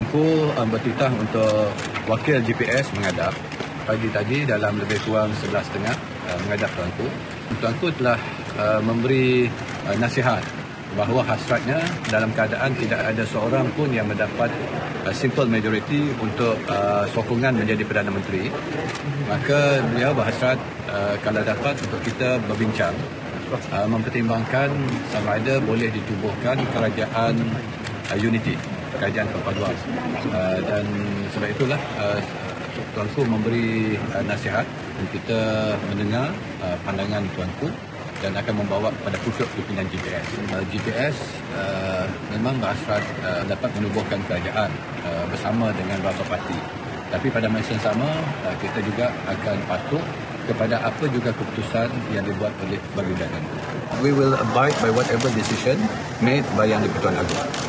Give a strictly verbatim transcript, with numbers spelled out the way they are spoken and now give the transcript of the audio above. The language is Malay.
Tuanku um, bertitah untuk wakil G P S menghadap pagi tadi dalam lebih kurang sebelas tiga puluh uh, menghadap Tuanku. Tuanku telah uh, memberi uh, nasihat bahawa hasratnya dalam keadaan tidak ada seorang pun yang mendapat uh, simple majority untuk uh, sokongan menjadi Perdana Menteri, maka beliau berhasrat uh, kalau dapat untuk kita berbincang uh, mempertimbangkan sama ada boleh ditubuhkan kerajaan uh, unity, kerajaan perpaduan, uh, dan sebab itulah uh, Tuanku memberi uh, nasihat dan kita mendengar uh, pandangan Tuanku dan akan membawa kepada pucuk pimpinan G P S. Uh, G P S uh, memang berhasrat uh, dapat menubuhkan kerajaan uh, bersama dengan beberapa parti. Tapi pada masa yang sama, uh, kita juga akan patuh kepada apa juga keputusan yang dibuat oleh Baginda Negara. We will abide by whatever decision made by Yang di-Pertuan Agong.